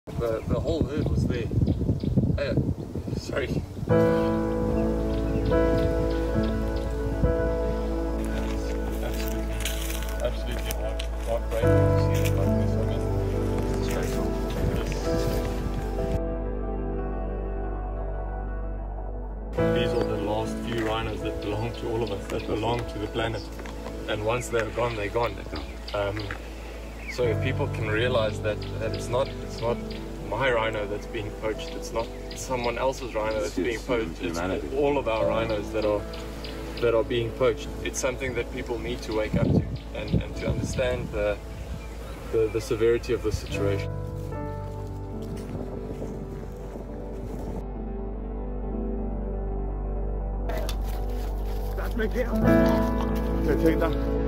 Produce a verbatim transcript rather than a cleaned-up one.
The, the whole herd was there. Uh, sorry. Absolutely, absolutely heart, heartbreaking to see it like this. I mean, it's stressful. These are the last few rhinos that belong to all of us, that belong to the planet. And once they're gone, they're gone. Um, so if people can realize that, that it's not, it's not my rhino that's being poached, it's not someone else's rhino that's being poached, it's all of our rhinos that are that are being poached. It's something that people need to wake up to and, and to understand the, the the severity of the situation. That's my tail. Can I take that?